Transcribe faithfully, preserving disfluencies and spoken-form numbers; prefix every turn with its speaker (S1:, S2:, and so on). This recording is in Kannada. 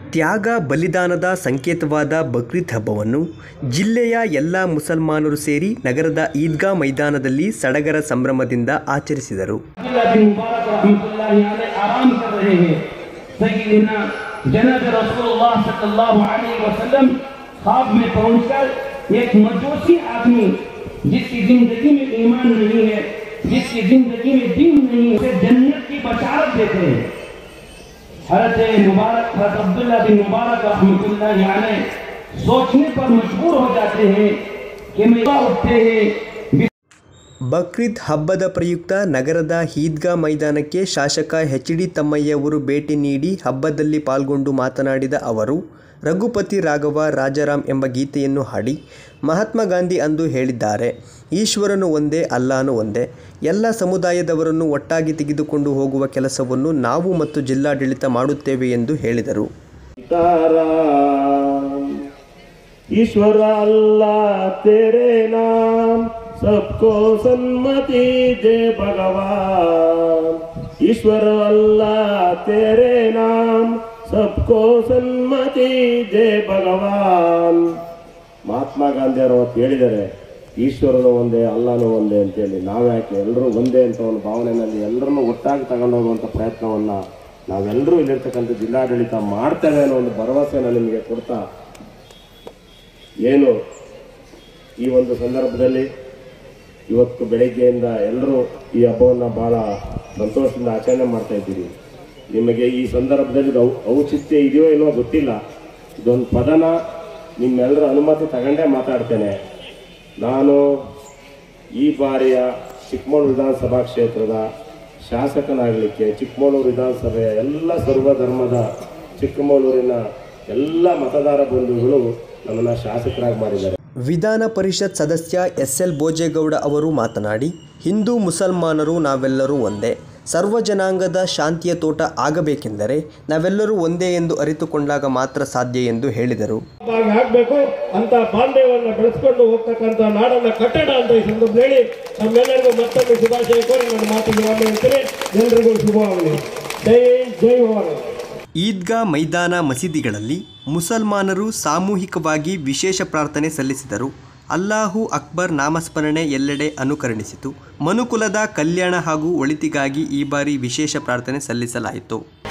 S1: ತ್ಯಾಗ ಬಲಿದಾನದ ಸಂಕೇತವಾದ ಬಕ್ರೀದ್ ಹಬ್ಬವನ್ನು ಜಿಲ್ಲೆಯ ಎಲ್ಲ ಮುಸಲ್ಮಾನರು ಸೇರಿ ನಗರದ ಈದ್ಗಾ ಮೈದಾನದಲ್ಲಿ ಸಡಗರ ಸಂಭ್ರಮದಿಂದ ಆಚರಿಸಿದರು.
S2: जिसकी जिंदगी में दीन नहीं है उसे जन्नत की बशारत देते हैं. हज़रत मुबारक हज़रत अब्दुल्ला बिन मुबारक रहमतुल्लाह अलैह सोचने पर मजबूर हो जाते हैं कि मैं उठते हैं.
S1: ಬಕ್ರೀದ್ ಹಬ್ಬದ ಪ್ರಯುಕ್ತ ನಗರದ ಈದ್ಗಾ ಮೈದಾನಕ್ಕೆ ಶಾಸಕ ಎಚ್ ಡಿ ತಮ್ಮಯ್ಯ ಅವರು ಭೇಟಿ ನೀಡಿ ಹಬ್ಬದಲ್ಲಿ ಪಾಲ್ಗೊಂಡು ಮಾತನಾಡಿದ ಅವರು, ರಘುಪತಿ ರಾಘವ ರಾಜಾರಾಮ್ ಎಂಬ ಗೀತೆಯನ್ನು ಹಾಡಿ ಮಹಾತ್ಮ ಗಾಂಧಿ ಅಂದು ಹೇಳಿದ್ದಾರೆ, ಈಶ್ವರನು ಒಂದೇ, ಅಲ್ಲಾನು ಒಂದೇ, ಎಲ್ಲ ಸಮುದಾಯದವರನ್ನು ಒಟ್ಟಾಗಿ ತೆಗೆದುಕೊಂಡು ಹೋಗುವ ಕೆಲಸವನ್ನು ನಾವು ಮತ್ತು ಜಿಲ್ಲಾಡಳಿತ ಮಾಡುತ್ತೇವೆ ಎಂದು ಹೇಳಿದರು.
S3: ಈಶ್ವರ ಅಲ್ಲಾ ತೇರೆ ನಾಮ್ सबको सन्मति दे भगवान. ईश्वर अल्लाह तेरे नाम सबको सन्मति दे भगवान. ಮಹಾತ್ಮ ಗಾಂಧಿ ಅವರು ಹೇಳಿದ್ದಾರೆ, ಈಶ್ವರನು ಒಂದೇ, ಅಲ್ಲಾನು ಒಂದೇ ಅಂತೇಳಿ. ನಾವ್ಯಾಕೆ ಎಲ್ಲರೂ ಒಂದೇ ಅಂತ ಒಂದು ಭಾವನೆಯಲ್ಲಿ ಎಲ್ಲರನ್ನೂ ಒಟ್ಟಾಗಿ ತಗೊಂಡೋಗುವಂಥ ಪ್ರಯತ್ನವನ್ನು ನಾವೆಲ್ಲರೂ ಇಲ್ಲಿರ್ತಕ್ಕಂಥ ಜಿಲ್ಲಾಡಳಿತ ಮಾಡ್ತೇವೆ ಅನ್ನೋ ಒಂದು ಭರವಸೆನ ನಿಮಗೆ ಕೊಡ್ತಾ, ಏನು ಈ ಒಂದು ಸಂದರ್ಭದಲ್ಲಿ ಇವತ್ತು ಬೆಳಗ್ಗೆಯಿಂದ ಎಲ್ಲರೂ ಈ ಹಬ್ಬವನ್ನು ಭಾಳ ಸಂತೋಷದಿಂದ ಆಚರಣೆ ಮಾಡ್ತಾ ಇದ್ದೀವಿ. ನಿಮಗೆ ಈ ಸಂದರ್ಭದಲ್ಲಿ ಔ ಔಚಿತ್ಯ ಇದೆಯೋ ಇಲ್ವೋ ಗೊತ್ತಿಲ್ಲ, ಇದೊಂದು ಪದನ ನಿಮ್ಮೆಲ್ಲರ ಅನುಮತಿ ತಗೊಂಡೇ ಮಾತಾಡ್ತೇನೆ. ನಾನು ಈ ಬಾರಿಯ ಚಿಕ್ಕಮಗಳೂರು ವಿಧಾನಸಭಾ ಕ್ಷೇತ್ರದ ಶಾಸಕನಾಗಲಿಕ್ಕೆ ಚಿಕ್ಕಮಗಳೂರು ವಿಧಾನಸಭೆಯ ಎಲ್ಲ ಸರ್ವಧರ್ಮದ ಚಿಕ್ಕಮಗಳೂರಿನ ಎಲ್ಲ ಮತದಾರ ಬಂಧುಗಳು ನಮ್ಮನ್ನು ಶಾಸಕರಾಗಿ ಮಾಡಿದ್ದಾರೆ.
S1: ವಿಧಾನ ಪರಿಷತ್ ಸದಸ್ಯ ಎಸ್ ಎಲ್ ಭೋಜೇಗೌಡ ಅವರು ಮಾತನಾಡಿ, ಹಿಂದೂ ಮುಸಲ್ಮಾನರು ನಾವೆಲ್ಲರೂ ಒಂದೇ, ಸರ್ವ ಜನಾಂಗದ ಶಾಂತಿಯ ತೋಟ ಆಗಬೇಕೆಂದರೆ ನಾವೆಲ್ಲರೂ ಒಂದೇ ಎಂದು ಅರಿತುಕೊಂಡಾಗ ಮಾತ್ರ ಸಾಧ್ಯ ಎಂದು ಹೇಳಿದರು.
S3: ಆಗಬೇಕು ಅಂತ ಬಾಂಧವ್ಯವನ್ನು ಬೆಳೆಸ್ಕೊಂಡು ಹೋಗ್ತಕ್ಕಂಥ ನಾಡನ್ನ ಕಟ್ಟಡ ಅಂತ ಈ ಸಂದರ್ಭ ಹೇಳಿ ನಮ್ಮೆಲ್ಲರಿಗೂ ಮತ್ತೊಮ್ಮೆ ಶುಭಾಶಯ ಕೋರಿ ನನ್ನ ಮಾತಿಗೆ ಹೇಳ್ತೇನೆ. ಎಲ್ಲರಿಗೂ ಶುಭವಾಗಲಿ. ಜೈ ಜೈ ಭವಾನಿ.
S1: ಈದ್ಗಾ ಮೈದಾನ ಮಸೀದಿಗಳಲ್ಲಿ ಮುಸಲ್ಮಾನರು ಸಾಮೂಹಿಕವಾಗಿ ವಿಶೇಷ ಪ್ರಾರ್ಥನೆ ಸಲ್ಲಿಸಿದರು. ಅಲ್ಲಾಹು ಅಕ್ಬರ್ ನಾಮಸ್ಮರಣೆ ಎಲ್ಲೆಡೆ ಅನುಕರಣಿಸಿತು. ಮನುಕುಲದ ಕಲ್ಯಾಣ ಹಾಗೂ ಒಳಿತಿಗಾಗಿ ಈ ಬಾರಿ ವಿಶೇಷ ಪ್ರಾರ್ಥನೆ ಸಲ್ಲಿಸಲಾಯಿತು.